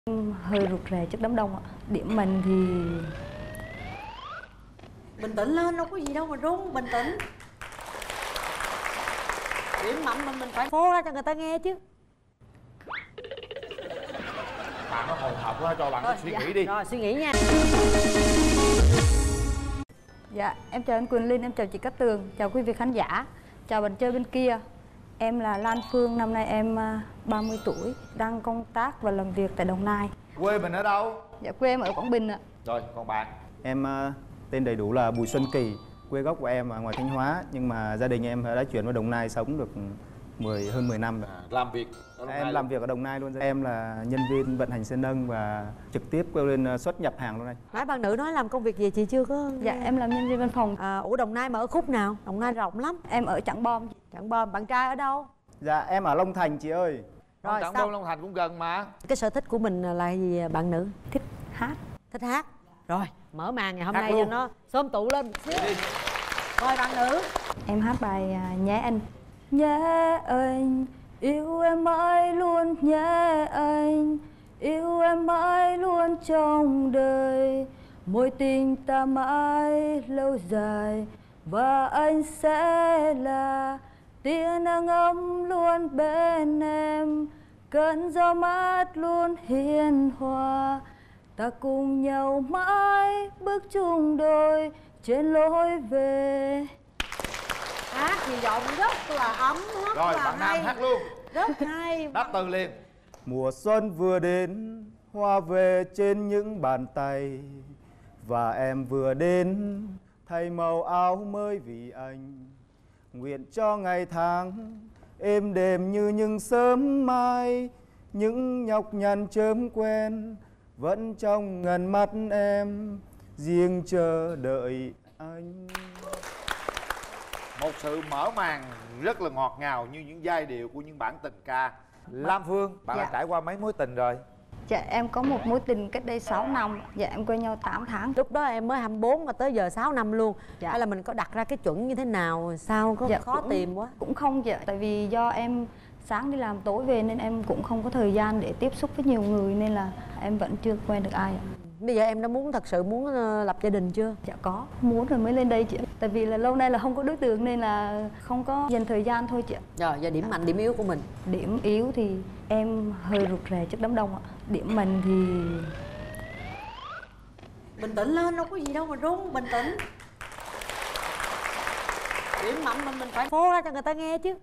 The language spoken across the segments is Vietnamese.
Hơi rụt rè trước đám đông ạ. Điểm mình thì bình tĩnh lên, đâu có gì đâu mà run, bình tĩnh. Điểm mạnh mình phải phô ra cho người ta nghe chứ. Bạn nó hồi hộp quá, cho bạn nó suy nghĩ đi. Rồi suy nghĩ nha. dạ em chào anh Quỳnh Linh, em chào chị Cát Tường, chào quý vị khán giả, chào bạn chơi bên kia. Em là Lan Phương, năm nay em 30 tuổi, đang công tác và làm việc tại Đồng Nai. Quê mình ở đâu? Dạ quê em ở Quảng Bình ạ. Rồi còn bạn? Em tên đầy đủ là Bùi Xuân Kỳ, quê gốc của em ở ngoài Thanh Hóa, nhưng mà gia đình em đã chuyển vào Đồng Nai sống được hơn 10 năm rồi. Làm việc ở Đồng Em Nai làm việc ở Đồng Nai luôn. Em là nhân viên vận hành xe nâng và trực tiếp kêu lên xuất nhập hàng luôn đây. Nãy bạn nữ nói làm công việc gì chị chưa có. Dạ em làm nhân viên văn phòng. Ủa Đồng Nai mà ở khúc nào? Đồng Nai rộng lắm. Em ở Trảng Bom. Trảng Bom. Bạn trai ở đâu? Dạ em ở Long Thành chị ơi. Rồi Trảng Bom Long Thành cũng gần mà. Cái sở thích của mình là gì bạn nữ? Thích hát. Thích hát. Rồi mở màn ngày hôm Hát nay luôn. cho nó xôm tụ lên một xíu. Rồi bạn nữ. Em hát bài Nhé Anh. Nhé anh, yêu em mãi luôn nhé anh, yêu em mãi luôn trong đời, mối tình ta mãi lâu dài, và anh sẽ là tia nắng ấm luôn bên em, cơn gió mát luôn hiền hòa, ta cùng nhau mãi bước chung đôi trên lối về. Hát thì giọng rất là ấm, rất Rồi là bạn hay. nam hát luôn. Rất hay. Đáp từ liền. Mùa xuân vừa đến, hoa về trên những bàn tay, và em vừa đến thay màu áo mới vì anh. Nguyện cho ngày tháng êm đềm như những sớm mai, những nhọc nhằn chớm quen vẫn trong ngần mắt em, riêng chờ đợi anh. Một sự mở màn rất là ngọt ngào như những giai điệu của những bản tình ca. Lam Phương, bạn Dạ. đã trải qua mấy mối tình rồi? Dạ em có một mối tình cách đây 6 năm. Dạ em quen nhau 8 tháng. Lúc đó em mới 24 mà tới giờ 6 năm luôn. Dạ. Hay là mình có đặt ra cái chuẩn như thế nào? Sao có Dạ, khó cũng- tìm quá? Cũng không chị ạ. Tại vì do em sáng đi làm tối về nên em cũng không có thời gian để tiếp xúc với nhiều người, nên là em vẫn chưa quen được ai ạ. Bây giờ em đã thật sự muốn lập gia đình chưa? Dạ có, muốn rồi mới lên đây chị ạ. Tại vì là lâu nay là không có đối tượng nên là không có dành thời gian thôi chị ạ. Rồi giờ điểm mạnh điểm yếu của mình. Điểm yếu thì em hơi rụt rè trước đám đông ạ. Điểm mạnh thì Bình tĩnh lên, đâu có gì đâu mà run, bình tĩnh. Điểm mạnh mình phải phô ra cho người ta nghe chứ.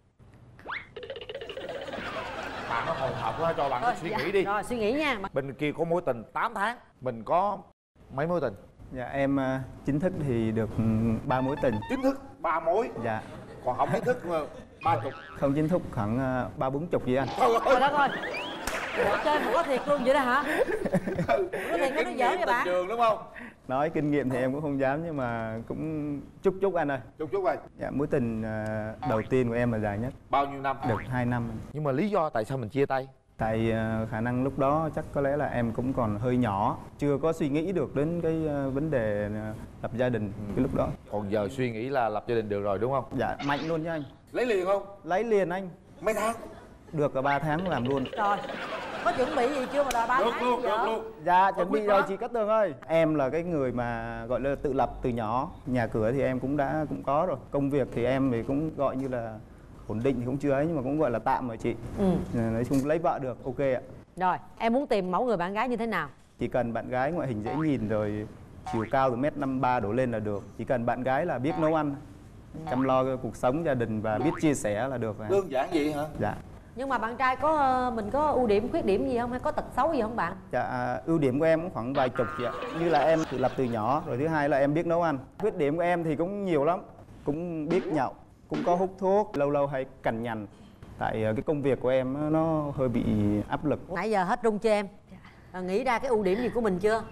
Bạn nó hồi hộp quá, cho bạn nó suy nghĩ đi. Rồi suy nghĩ nha. Bên kia có mối tình 8 tháng, mình có mấy mối tình? Dạ em chính thức thì được 3 mối tình. Chính thức 3 mối, Dạ còn không chính thức 30. không chính thức khoảng 30-40 gì anh. Trời đất ơi. Ủa, chơi một có thiệt luôn vậy đó hả? Có thiệt nó giỡn vậy tình bạn? trường đúng không? Nói kinh nghiệm thì em cũng không dám, nhưng mà cũng chúc anh ơi. Chút rồi. Dạ mối tình đầu tiên của em là dài nhất, Bao nhiêu năm? được 2 năm. Nhưng mà lý do tại sao mình chia tay? Tại khả năng lúc đó chắc có lẽ là em cũng còn hơi nhỏ, chưa có suy nghĩ được đến cái vấn đề lập gia đình cái lúc đó. Còn giờ suy nghĩ là lập gia đình được rồi đúng không? Dạ mạnh luôn nha anh. Lấy liền không? Lấy liền anh. Mấy tháng? Được cả 3 tháng làm luôn. Rồi. Có chuẩn bị gì chưa mà đòi 3 Được tháng luôn, giờ? được luôn. Dạ chuẩn bị quyết rồi quá. chị Cát Tường ơi. Em là cái người mà gọi là tự lập từ nhỏ. Nhà cửa thì em cũng có rồi. Công việc thì em thì cũng gọi như là ổn định thì cũng chưa ấy, nhưng mà cũng gọi là tạm rồi chị. Nói chung lấy vợ được, ok ạ. Rồi, em muốn tìm mẫu người bạn gái như thế nào? Chỉ cần bạn gái ngoại hình dễ nhìn rồi, chiều cao từ 1m53 đổ lên là được. Chỉ cần bạn gái là biết nấu ăn, chăm lo cái cuộc sống gia đình và biết chia sẻ là được rồi. Đơn giản vậy hả? Dạ. Nhưng mà bạn trai mình có ưu điểm khuyết điểm gì không, hay có tật xấu gì không bạn? Dạ, ưu điểm của em cũng khoảng vài chục chị ạ. Như là em tự lập từ nhỏ, rồi thứ hai là em biết nấu ăn. Khuyết điểm của em thì cũng nhiều lắm. Cũng biết nhậu, cũng có hút thuốc, lâu lâu hay cằn nhằn. Tại cái công việc của em nó hơi bị áp lực. Nãy giờ hết rung cho em. Nghĩ ra cái ưu điểm gì của mình chưa?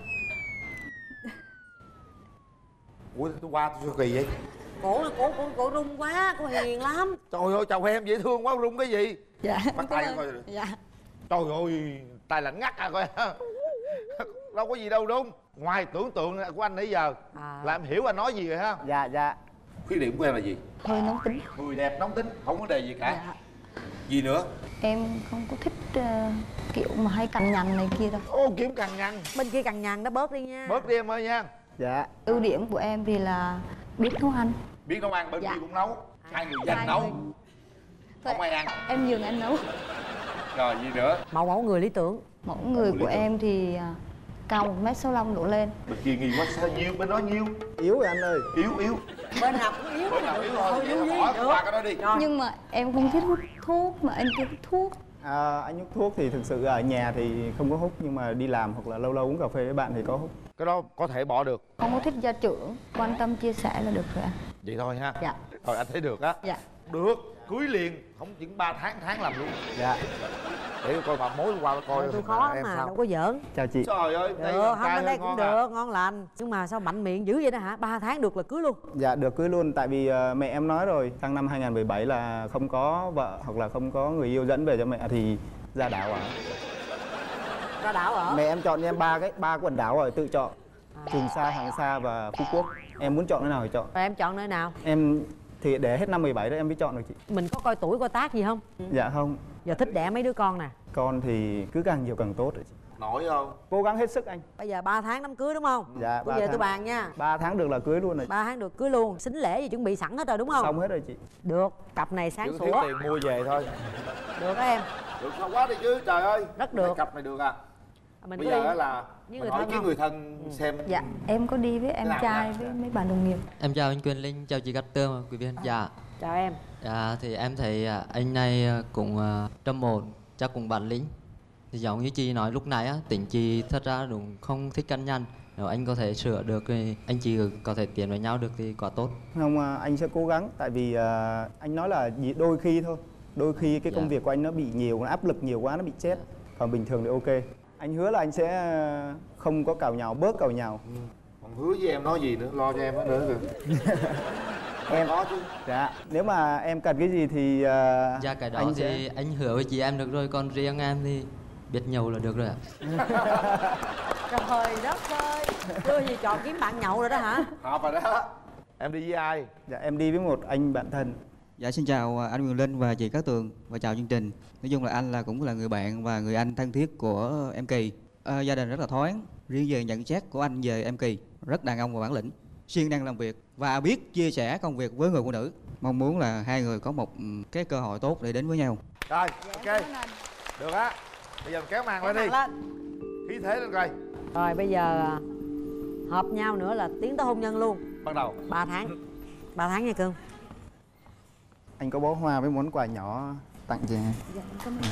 Ủa tôi qua tôi sao kỳ vậy? Cổ rung quá, cổ hiền lắm. Trời ơi chào em dễ thương quá, rung cái gì? dạ. Bắt tay coi. Dạ. Trời ơi tay lạnh ngắt à coi. Đâu có gì đâu đúng. Ngoài tưởng tượng của anh nãy giờ là em hiểu anh nói gì rồi ha. Dạ, dạ. Khuyết điểm của em là gì? Hơi nóng tính. Người đẹp nóng tính, không có vấn đề gì cả. Dạ. Gì nữa? Em không có thích kiểu mà hay cằn nhằn này kia đâu. Ô, Kiếm cằn nhằn. Bên kia cằn nhằn đó bớt đi nha. Bớt đi em ơi nha. Dạ. Ưu điểm của em thì là biết nấu ăn. Biết nấu ăn, bên Dạ. kia cũng nấu. Hai người dành nấu. Thôi, Không ai ăn. em nhường anh nấu. Rồi gì nữa? Mẫu người lý tưởng. Mẫu người của em thì cao 1m65 đổ lên. Bên kia nghi quá, sao nhiêu, bên đó nhiêu? Yếu rồi anh ơi. Yếu. Bên nào cũng yếu. Bên nào yếu thôi, Thôi, vậy vui hỏi được. ba cái đó đi. Rồi. Nhưng mà em không thích hút thuốc, mà anh kia hút thuốc. Anh hút thuốc thì thực sự ở nhà thì không có hút, nhưng mà đi làm hoặc là lâu lâu uống cà phê với bạn thì có hút. Cái đó có thể bỏ được. Không có thích gia trưởng, quan tâm chia sẻ là được rồi anh. Vậy thôi ha. Dạ. Rồi anh thấy được á. Dạ. Được, cưới liền, không chỉ 3 tháng làm luôn. Dạ. Để coi bà mối qua coi Tôi khó em mà, sao. đâu có giỡn. Chào chị. Trời ơi, đây Được, là không trai bên đây hơi cũng ngon được, ngon lành. Nhưng mà sao mạnh miệng dữ vậy đó hả? 3 tháng được là cưới luôn. Dạ được cưới luôn, tại vì mẹ em nói rồi, sang năm 2017 là không có vợ hoặc là không có người yêu dẫn về cho mẹ thì ra đảo ở. Ra đảo ở. Mẹ em chọn cho em ba quần đảo rồi, tự chọn. Trường Sa, Hoàng Sa và Phú Quốc. Em muốn chọn nơi nào thì chọn. Rồi em chọn nơi nào? Em thì để hết năm 17 đó em mới chọn được chị. Mình có coi tuổi coi tác gì không? Dạ không. Giờ thích đẻ mấy đứa con nè. Con thì cứ càng nhiều càng tốt rồi chị. Nổi không? Cố gắng hết sức anh. Bây giờ 3 tháng đám cưới đúng không? Dạ, Tôi 3 về tháng. tôi bàn nha. 3 tháng được là cưới luôn rồi. 3 tháng được cưới luôn. Sính lễ gì chuẩn bị sẵn hết rồi đúng không? Xong hết rồi chị. Được, cặp này sáng Chỉ thiếu sủa. tiền mua về thôi. Được đó em. Được sao quá đi chứ, trời ơi. Rất được. Cái cặp này được à. Mình Bây có giờ đi á là với mình người hỏi thân với không? người thân xem. Dạ, em có đi với em Nào, trai nào. với mấy bạn đồng nghiệp. Em chào anh Quyền Linh, chào chị Cát Tường và quý vị khán giả. Chào em. Thì em thấy anh này cũng trầm ổn, chắc cũng bản lĩnh. Thì giống như chị nói lúc nãy á, tính chị thật ra đúng không thích căn nhằn. Nếu anh có thể sửa được thì anh chị có thể tiến với nhau được thì quá tốt. Không, anh sẽ cố gắng, tại vì anh nói là đôi khi thôi. Đôi khi cái Dạ. công việc của anh nó bị nhiều, nó áp lực nhiều quá, nó bị chết. Còn bình thường thì ok. Anh hứa là anh sẽ không có cào nhào, bớt cào nhào. Còn hứa với em nói gì nữa, lo cho em hết nữa kìa. Em có chứ. Dạ, nếu mà em cần cái gì thì Dạ cái đó anh thì anh hứa với chị em được rồi, còn riêng em thì biết nhậu là được rồi ạ. Trời đất ơi. Đưa gì chọn kiếm bạn nhậu rồi đó hả? Hợp rồi đó. Em đi với ai? Dạ, em đi với một anh bạn thân. Dạ xin chào anh Quyền Linh và chị Cát Tường và chào chương trình. Nói chung là anh cũng là người bạn và người anh thân thiết của em Kỳ. Gia đình rất là thoáng. Riêng về nhận xét của anh về em Kỳ, rất đàn ông và bản lĩnh, siêng năng làm việc và biết chia sẻ công việc với người phụ nữ. Mong muốn là hai người có một cái cơ hội tốt để đến với nhau. Rồi, ok. Được á. Bây giờ mình kéo màn lên đi. Khí thế lên coi. Rồi bây giờ hợp nhau nữa là tiến tới hôn nhân luôn. Bắt đầu. 3 tháng. 3 tháng nha cưng. Anh có bó hoa với món quà nhỏ tặng chị. Dạ, cảm ơn.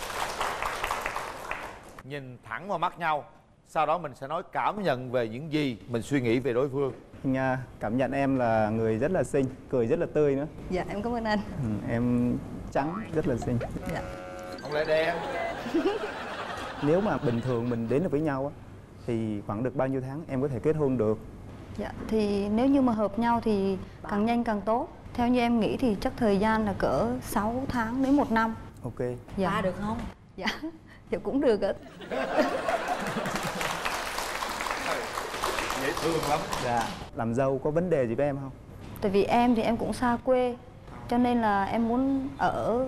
Nhìn thẳng vào mắt nhau. Sau đó mình sẽ nói cảm nhận về những gì mình suy nghĩ về đối phương. Anh cảm nhận em là người rất là xinh, cười rất là tươi nữa. Dạ, em cảm ơn anh. Em trắng, rất là xinh. Dạ. Không lẽ đen. Nếu mà bình thường mình đến được với nhau á, thì khoảng được bao nhiêu tháng em có thể kết hôn được? Dạ, thì nếu như mà hợp nhau thì càng nhanh càng tốt. Theo như em nghĩ thì chắc thời gian là cỡ 6 tháng đến 1 năm. Ok. Dạ. 3 được không? Dạ, dạ cũng được ạ. Dễ thương lắm. Dạ. Làm dâu có vấn đề gì với em không? Tại vì em thì em cũng xa quê, cho nên là em muốn ở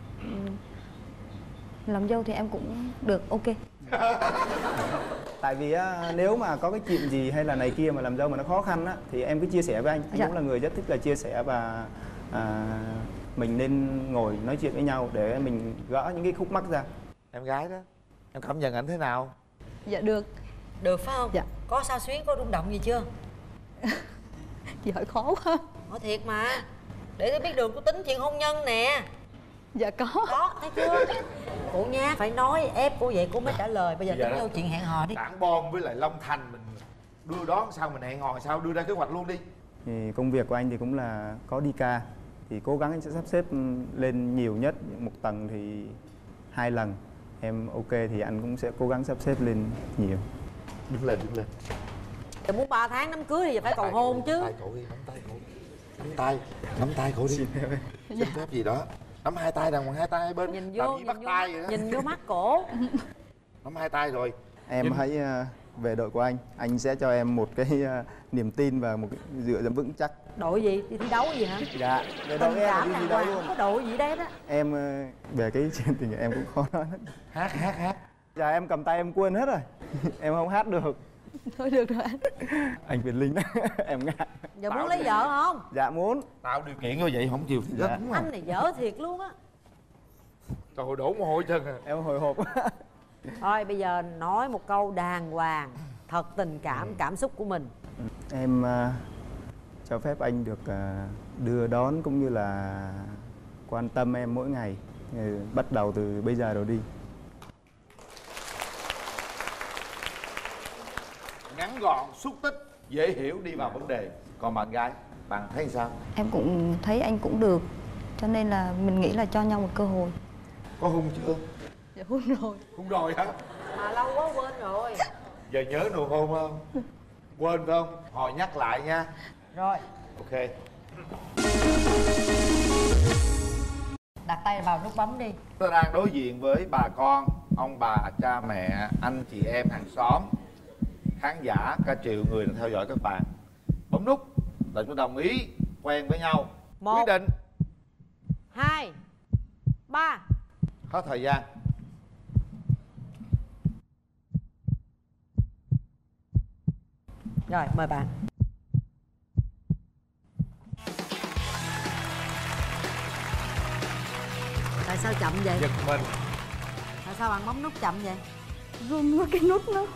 làm dâu thì em cũng được, ok. Tại vì á, nếu mà có cái chuyện gì hay là này kia mà làm dâu mà nó khó khăn á, thì em cứ chia sẻ với anh. Anh Dạ. cũng là người rất thích là chia sẻ và mình nên ngồi nói chuyện với nhau để mình gỡ những cái khúc mắc ra. Em gái đó, em cảm nhận ảnh thế nào? Dạ được. Được phải không? Dạ. Có sao xuyến, có rung động gì chưa? Chị hỏi khó quá. Hỏi thiệt mà. Để tôi biết đường tôi tính chuyện hôn nhân nè. Dạ có. Đó, thấy chưa? Cô nha, phải nói ép cô vậy cô mới trả lời. Bây giờ Dạ tính đó. vô chuyện hẹn hò đi. Tảng Bom với lại Long Thành mình đưa đón sao, mình hẹn hò sao, đưa ra kế hoạch luôn đi. Thì công việc của anh thì cũng là có đi ca, thì cố gắng anh sẽ sắp xếp lên nhiều nhất, một tầng thì 2 lần. Em ok thì anh cũng sẽ cố gắng sắp xếp lên nhiều. Đứng lên, đứng lên. Giờ muốn 3 tháng đám cưới thì phải cầu hôn chứ. Nắm tay cậu đi, nắm tay cậu. Nắm tay cậu đi. Xin phép gì đó. Nắm hai tay đàng hoàng, hai tay hai bên. Nhìn Làm vô, gì bắt tay vậy đó. nhìn vô mắt cổ. Nắm hai tay rồi. Em hãy về đội của anh sẽ cho em một cái niềm tin và một cái dựa dẫm vững chắc. Đội gì? Đi thi đấu gì hả? Dạ, về đội em là đi thi đấu luôn. Có đội gì đấy đó. Em về cái chuyện tình em cũng khó nói. Hát. Dạ em cầm tay em quên hết rồi. Em không hát được. Thôi được rồi anh. Anh Việt Linh em ngại. Giờ muốn lấy vợ không? Dạ muốn. Tạo điều kiện như vậy không chịu thì Dạ. gớm Anh này dở thiệt luôn á. Trời ơi, đổ mồ hôi chân à. Em hồi hộp. Thôi bây giờ nói một câu đàng hoàng, thật tình cảm xúc của mình. Em cho phép anh được đưa đón cũng như là quan tâm em mỗi ngày, bắt đầu từ bây giờ rồi đi. Ngắn gọn, xúc tích, dễ hiểu, đi vào vấn đề. Còn bạn gái, bạn thấy sao? Em cũng thấy anh cũng được, cho nên là mình nghĩ là cho nhau một cơ hội. Có hung chưa? Dạ hôn rồi. Hung rồi hả? Mà lâu quá quên rồi. Giờ nhớ nụ hôn không? Quên phải không? Hồi nhắc lại nha. Rồi, Ok. đặt tay vào nút bấm đi. Tôi đang đối diện với bà con, ông bà, cha mẹ, anh chị em hàng xóm, khán giả, cả triệu người đang theo dõi các bạn. Bấm nút để chúng đồng ý quen với nhau. Một. Quyết định. 2 3. Hết thời gian. Rồi, mời bạn. Tại sao chậm vậy? Giật mình. Tại sao bạn bấm nút chậm vậy? Run quá cái nút nó.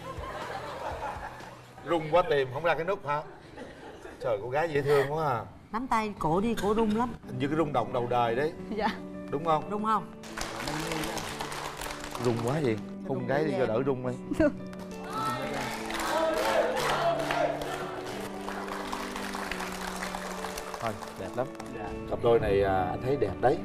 Rung quá tìm không ra cái nút hả? Trời, cô gái dễ thương quá à. Nắm tay cổ đi, cổ rung lắm. Hình như cái rung động đầu đời đấy. Dạ. Đúng không? Rung không? Rung quá gì? Hôn gái đi cho đỡ rung đi. Thôi, đẹp lắm. Cặp đôi này anh thấy đẹp đấy.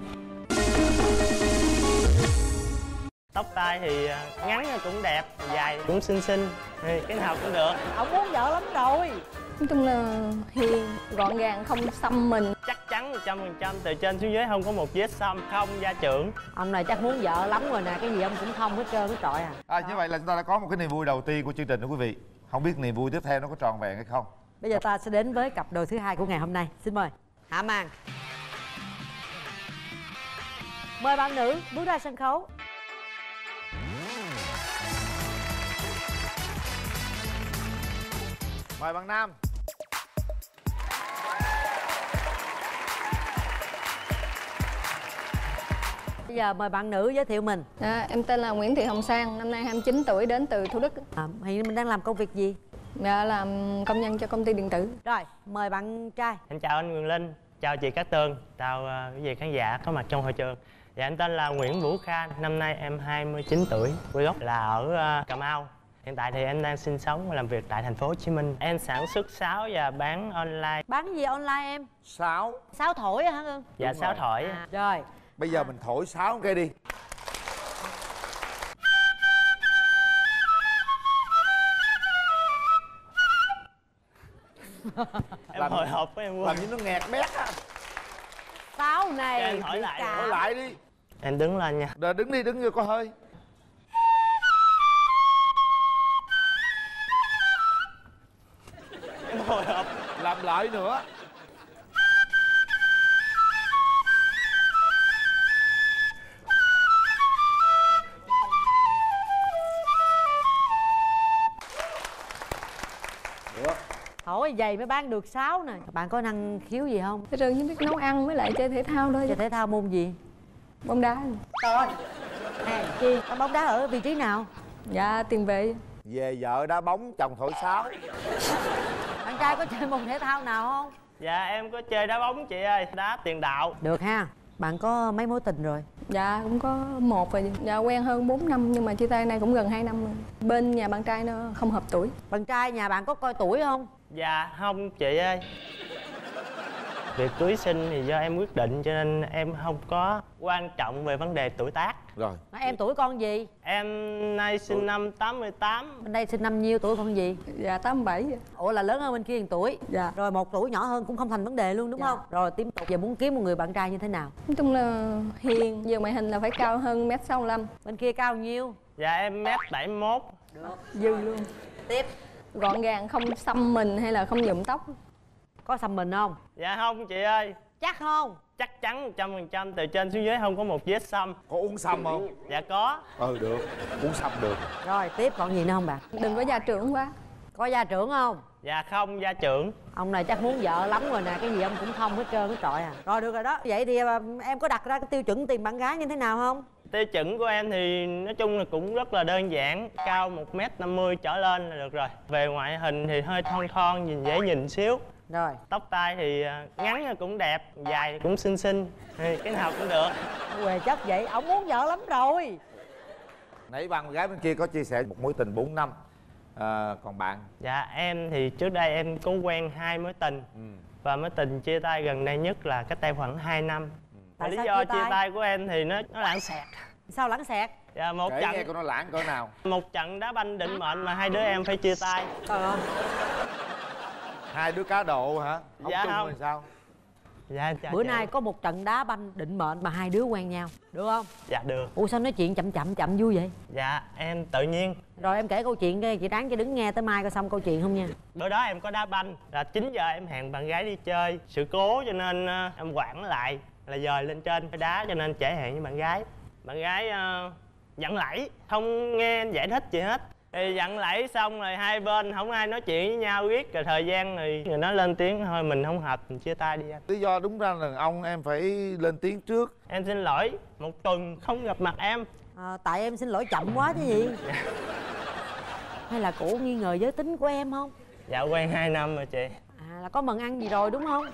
Tóc tai thì ngắn cũng đẹp, dài cũng xinh xinh, thì cái nào cũng được. Ông muốn vợ lắm rồi. Nói chung là hiền, gọn gàng, không xăm mình. Chắc chắn 100%, từ trên xuống dưới không có một vết xăm, không gia trưởng. Ông này chắc muốn vợ lắm rồi nè, cái gì ông cũng không hết trơn hết trọi à. Như vậy là chúng ta đã có một cái niềm vui đầu tiên của chương trình đó quý vị. Không biết niềm vui tiếp theo nó có tròn vẹn hay không. Bây giờ ta sẽ đến với cặp đôi thứ hai của ngày hôm nay. Xin mời Hạ Màn. Mời bạn nữ bước ra sân khấu. Mời bạn nam. Bây giờ mời bạn nữ giới thiệu mình. Em tên là Nguyễn Thị Hồng Sang, năm nay 29 tuổi, đến từ Thủ Đức. Hiện mình đang làm công việc gì? Dạ, làm công nhân cho công ty điện tử. Rồi, mời bạn trai. Em chào anh Quyền Linh, chào chị Cát Tường, chào quý vị khán giả có mặt trong hội trường. Dạ, em tên là Nguyễn Vũ Kha, năm nay em 29 tuổi, quê gốc là ở Cà Mau. Hiện tại thì em đang sinh sống và làm việc tại thành phố Hồ Chí Minh. Em sản xuất sáo và bán online. Bán gì online em? Sáo. Sáo thổi hả Hương? Dạ, sáo thổi. Rồi. Bây giờ mình thổi sáo cái đi. Em hồi hộp với em Làm quên. như nó nghẹt bét á. Sáo Cho này em hỏi lại. Thổi lại đi. Em đứng lên nha. Rồi đứng đi, đứng vô có hơi. Em hồi hộp. Làm lại nữa. Thổi giày mới bán được sáo nè. Bạn có năng khiếu gì không? Thế rồi chỉ biết nấu ăn với lại chơi thể thao thôi. Chơi thể thao môn gì? Bóng đá. Trời ơi. Hèn chi. Bóng đá ở vị trí nào? Dạ, tiền vệ. Về vợ đá bóng, chồng thổi sáo. Bạn trai có chơi môn thể thao nào không? Dạ, em có chơi đá bóng chị ơi, đá tiền đạo. Được ha. Bạn có mấy mối tình rồi? Dạ, cũng có một rồi. Dạ, quen hơn 4 năm nhưng mà chia tay này cũng gần 2 năm rồi. Bên nhà bạn trai nó không hợp tuổi. Bạn trai nhà bạn có coi tuổi không? Dạ, không chị ơi. Việc cưới sinh thì do em quyết định cho nên em không có quan trọng về vấn đề tuổi tác. Rồi. Mà em tuổi con gì? Em nay sinh năm 88. Bên đây sinh năm nhiêu, tuổi con gì? Dạ, 87. Ủa là lớn hơn bên kia 1 tuổi. Dạ. Rồi 1 tuổi nhỏ hơn cũng không thành vấn đề luôn đúng Dạ. không? Rồi tiếp tục giờ muốn kiếm một người bạn trai như thế nào? Nói chung là hiền, giờ ngoại hình là phải cao hơn 1m65. Bên kia cao nhiêu? Dạ, em mét 71. Dư luôn. Tiếp. Gọn gàng, không xăm mình hay là không nhuộm tóc? Có xăm mình không? Dạ không chị ơi. Chắc không? Chắc chắn 100%, từ trên xuống dưới không có một vết xăm. Có uống sâm không? Dạ có. Được, uống sâm được. Rồi tiếp còn gì nữa không bạn? Đừng có gia trưởng quá. Có gia trưởng không? Dạ không gia trưởng. Ông này chắc muốn vợ lắm rồi nè, cái gì ông cũng không hết trơn hết trọi à. Rồi được rồi đó. Vậy thì em có đặt ra cái tiêu chuẩn tìm bạn gái như thế nào không? Tiêu chuẩn của em thì nói chung là cũng rất là đơn giản, cao 1m50 trở lên là được rồi. Về ngoại hình thì hơi thon thon, nhìn dễ nhìn xíu. Rồi. Tóc tai thì ngắn cũng đẹp, dài thì cũng xinh xinh, thì cái nào cũng được. Quề chất vậy, ông muốn vợ lắm rồi. Nãy bạn gái bên kia có chia sẻ một mối tình 4 năm. Còn bạn? Dạ em thì trước đây em có quen 2 mối tình. Và mối tình chia tay gần đây nhất là cách đây khoảng 2 năm. Và lý do chia tay của em thì nó lãng xẹt. Sao lãng xẹt? Dạ một Kể trận nghe coi nó lãng cỡ nào. một trận đá banh định mệnh mà hai đứa em phải chia tay. Trời ơi. Hai đứa cá độ hả? Dạ chung không. rồi sao? Dạ Bữa nay có một trận đá banh định mệnh mà hai đứa quen nhau, được không? Dạ được. Ủa sao nói chuyện chậm vui vậy? Dạ em tự nhiên. Rồi em kể câu chuyện đi, chị Đáng cho đứng nghe tới mai coi xong câu chuyện không nha. Bữa đó em có đá banh, là 9 giờ em hẹn bạn gái đi chơi. Sự cố cho nên em quản lại, là dời lên trên phải đá cho nên trễ hẹn với bạn gái. Bạn gái giận lẫy, không nghe em giải thích gì hết. Thì giận lẫy xong rồi hai bên không ai nói chuyện với nhau riết, rồi thời gian rồi người nói lên tiếng thôi mình không hợp mình chia tay đi anh. Lý do đúng ra là đàn ông em phải lên tiếng trước. Em xin lỗi, một tuần không gặp mặt em. Tại em xin lỗi chậm quá chứ gì. Hay là cổ nghi ngờ giới tính của em không? Dạ quen 2 năm rồi chị. Là có mần ăn gì rồi đúng không?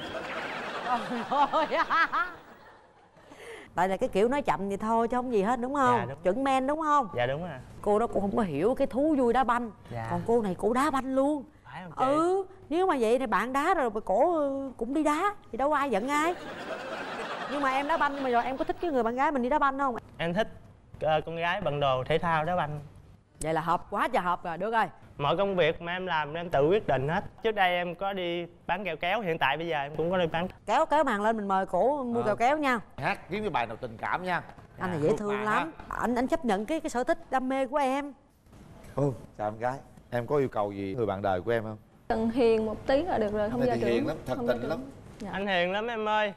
Thôi. Tại là cái kiểu nói chậm vậy thôi chứ không gì hết đúng không? Dạ, đúng. Chuẩn men đúng không? Dạ đúng rồi. Cô đó cũng không có hiểu cái thú vui đá banh. Dạ. Còn cô này cổ đá banh luôn. Phải không chị? Nếu mà vậy thì bạn đá rồi cổ cũng đi đá thì đâu có ai giận ai. Nhưng mà em đá banh mà rồi em có thích cái người bạn gái mình đi đá banh không? Em thích con gái bận đồ thể thao đá banh. Vậy là hợp quá trời hợp rồi, được rồi. Mọi công việc mà em làm em tự quyết định hết. Trước đây em có đi bán kẹo kéo, hiện tại bây giờ em cũng có đi bán. Kéo màn lên mình mời cổ mua kẹo kéo nha. Hát kiếm cái bài nào tình cảm nha. Anh này dễ thương lắm. Anh chấp nhận cái sở thích đam mê của em. Chào em gái. Em có yêu cầu gì người bạn đời của em không? Cần hiền một tí là được rồi, không gia thì trưởng. hiền lắm, thật không tình gia trưởng. lắm. Dạ. Anh hiền lắm em ơi.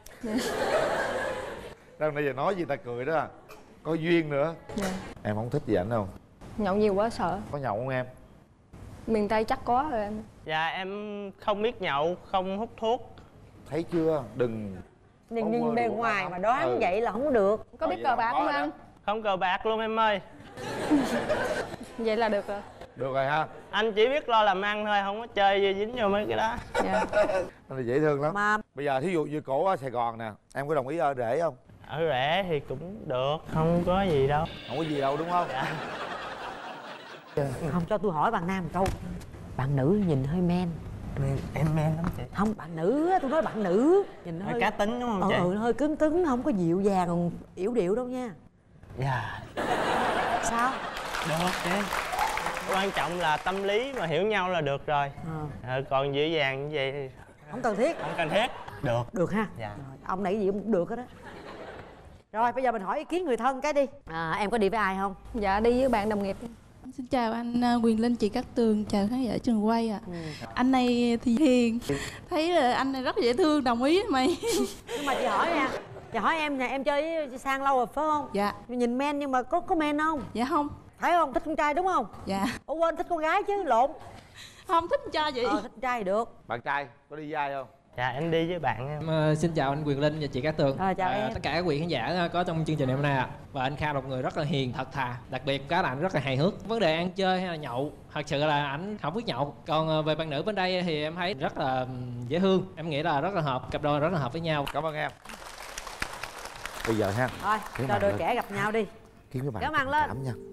Đâu nãy giờ nói gì ta cười đó à. Có duyên nữa. Dạ. Em không thích gì ảnh không? Nhậu nhiều quá sợ. Có nhậu không em? Miền Tây chắc có rồi em. Dạ em không biết nhậu, không hút thuốc. Thấy chưa? Đừng Nhìn bề ngoài mà đoán vậy là không có được. Có biết cờ bạc không anh? Không cờ bạc luôn em ơi. Vậy là được rồi. được rồi ha. Anh chỉ biết lo làm ăn thôi, không có chơi dính vô mấy cái đó. Dạ. Anh này dễ thương lắm. Mà Bây giờ thí dụ như cổ ở Sài Gòn nè, em có đồng ý ở rể không? Ở rể thì cũng được, không có gì đâu. Không có gì đâu đúng không? Dạ. không, cho tôi hỏi bạn nam một câu. Bạn nữ nhìn hơi men. Em men lắm chị. Không, bạn nữ á, tôi nói bạn nữ nhìn Hơi hơi cá tính đúng không chị? hơi cứng cứng, không có dịu dàng còn yểu điệu đâu nha. Dạ. Sao? Được chị. Quan trọng là tâm lý mà hiểu nhau là được rồi. Còn dễ dàng như vậy thì Không cần thiết. không cần thiết. Được. Được ha. Dạ. Rồi, ông này gì cũng được hết á. Rồi bây giờ mình hỏi ý kiến người thân cái đi. Em có đi với ai không? Dạ đi với bạn đồng nghiệp. Xin chào anh Quyền Linh, chị Cát Tường, chào khán giả trường quay ạ. Anh này thì hiền, thấy là anh này rất dễ thương, đồng ý với mày. Nhưng mà chị hỏi nha, chị hỏi em nè, em chơi với Sang lâu rồi phải không? Dạ. Nhìn men nhưng mà có men không? Dạ không. Phải không? Thích con trai đúng không? Dạ. Ủa quên, thích con gái chứ, lộn. Không thích cha vậy. Thích con trai thì được. Bạn trai có đi với ai không? Dạ em đi với bạn em. Xin chào anh Quyền Linh và chị Cát Tường. Chào em. Tất cả các quý khán giả có trong chương trình ngày hôm nay ạ. Và anh Kha là một người rất là hiền, thật thà. Đặc biệt cái là anh rất là hài hước. Vấn đề ăn chơi hay là nhậu, thật sự là anh không biết nhậu. Còn về bạn nữ bên đây thì em thấy rất là dễ thương. Em nghĩ là rất là hợp, cặp đôi rất là hợp với nhau. Cảm ơn em. Bây giờ ha, Thôi, Kéo cho màn đôi lên. trẻ gặp nhau đi. kiếm cái bạn Kéo màn tình lên. cảm nha.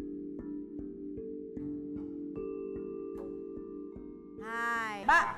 2, 3.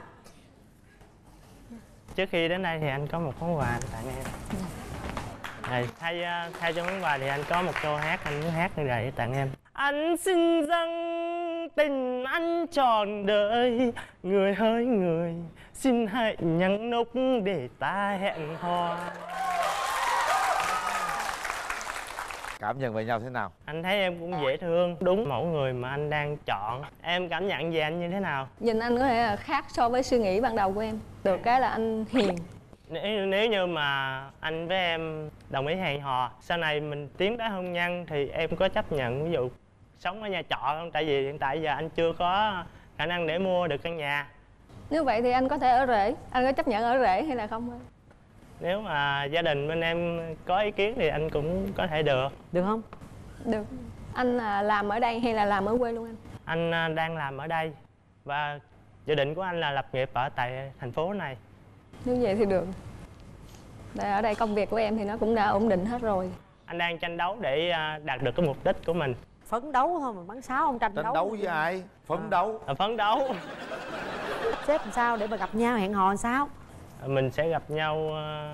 Trước khi đến đây thì anh có một món quà tặng em. Này, thay cho món quà thì anh có một câu hát anh muốn hát như vậy để tặng em. Anh xin dâng tình anh trọn đời, người hỡi người, xin hãy nhắn nút để ta hẹn hò. Cảm nhận về nhau thế nào? Anh thấy em cũng dễ thương, đúng mẫu người mà anh đang chọn. Em cảm nhận về anh như thế nào? Nhìn anh có thể là khác so với suy nghĩ ban đầu của em. Được cái là anh hiền. Nếu như mà anh với em đồng ý hẹn hò, sau này mình tiến tới hôn nhân thì em có chấp nhận ví dụ sống ở nhà trọ không? Tại vì hiện tại giờ anh chưa có khả năng để mua được căn nhà. Nếu vậy thì anh có thể ở rể. Anh có chấp nhận ở rể hay là không? Nếu mà gia đình bên em có ý kiến thì anh cũng có thể được. Được không? Được. Anh làm ở đây hay là làm ở quê luôn anh? Anh đang làm ở đây và dự định của anh là lập nghiệp ở tại thành phố này. Nếu vậy thì được. Tại ở đây công việc của em thì nó cũng đã ổn định hết rồi. Anh đang tranh đấu để đạt được cái mục đích của mình. Phấn đấu thôi mà bắn sáo không tranh đấu. Tranh đấu với ai? Phấn đấu. Phấn đấu. Xếp làm sao để mà gặp nhau hẹn hò làm sao? Mình sẽ gặp nhau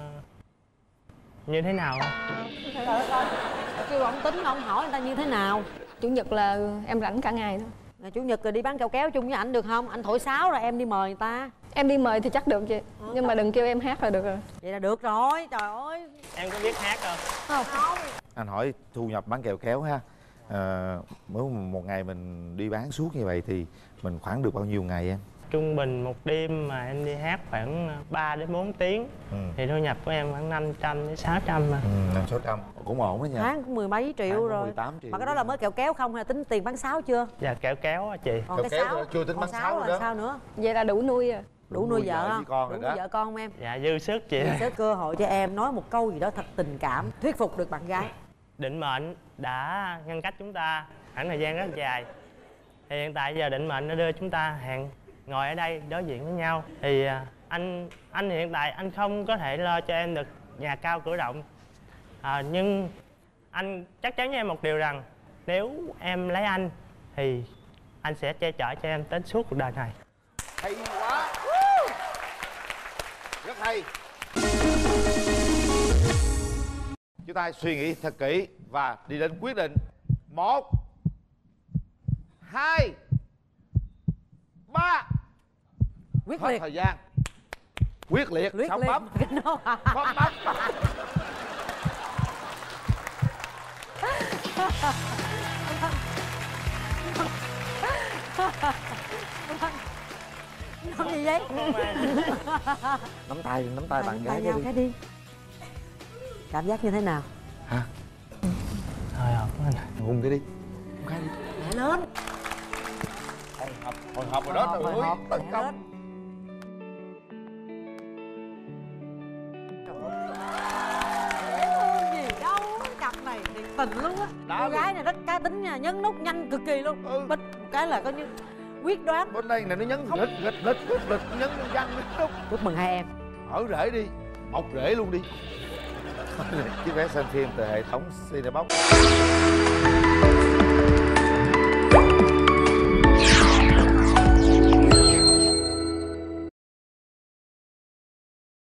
như thế nào? Trời ơi coi. Kêu ông tính ông hỏi người ta như thế nào? Chủ nhật là em rảnh cả ngày đó. Ngày Chủ nhật rồi đi bán kẹo kéo chung với ảnh được không? Anh thổi sáo rồi em đi mời người ta. Em đi mời thì chắc được chị. Nhưng mà đừng kêu em hát là được rồi. Vậy là được rồi, trời ơi. Em có biết hát không? Không. Anh hỏi thu nhập bán kẹo kéo ha. Mỗi một ngày mình đi bán suốt như vậy thì mình khoảng được bao nhiêu ngày em? Trung bình một đêm mà em đi hát khoảng 3 đến 4 tiếng thì thu nhập của em khoảng 500 đến 600 mà. 500-600 cũng ổn đó nha. Tháng cũng mười mấy triệu rồi. 18 triệu. Mà cái đó là mới kẹo kéo không hay là tính tiền bán sáo chưa? Dạ kẹo kéo á chị. Còn Kẹo cái kéo sáo rồi, chưa tính bán sáo là nữa. sao nữa? Vậy là đủ nuôi à? Đủ nuôi vợ với không? con Đủ rồi nuôi đó. vợ con không em? Dạ dư sức chị. Sẽ cơ hội cho em nói một câu gì đó thật tình cảm, thuyết phục được bạn gái. Định mệnh đã ngăn cách chúng ta khoảng thời gian rất dài. Thì hiện tại giờ định mệnh đã đưa chúng ta hẹn ngồi ở đây đối diện với nhau. Thì anh hiện tại anh không có thể lo cho em được nhà cao cửa rộng. Nhưng anh chắc chắn với em một điều rằng nếu em lấy anh thì anh sẽ che chở cho em đến suốt cuộc đời này. Hay quá. Rất hay. Chúng ta suy nghĩ thật kỹ và đi đến quyết định. 1 2 3. Quyết Hết liệt. thời gian. Quyết liệt. Sóng bấm. Bấm bấm. Không gì vậy? Nắm tay bạn gái nhau cái đi. Cảm giác như thế nào? Hả? Thôi hợp quá anh. Hôn cái đi. Hôn cái đi. Mẹ lớn. Hồi hộp rồi đó. Hồi hộp. Tấn công. Gì đâu, cặp này thiệt tình luôn á. Cô gái này rất cá tính nha, nhấn nút nhanh cực kỳ luôn. Bịch một cái là coi như quyết đoán. Bên đây này nó nhấn lịch nhấn văn nút. Chúc mừng hai em. Ở rễ đi, mọc rễ luôn đi. Chiếc vé xem phim từ hệ thống Cinebox.